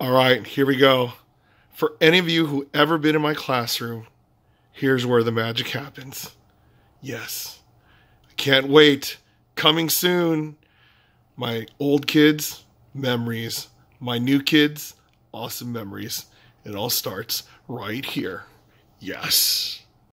All right, here we go. For any of you who ever been in my classroom, here's where the magic happens. Yes, I can't wait. Coming soon. My old kids, memories. My new kids, awesome memories. It all starts right here. Yes.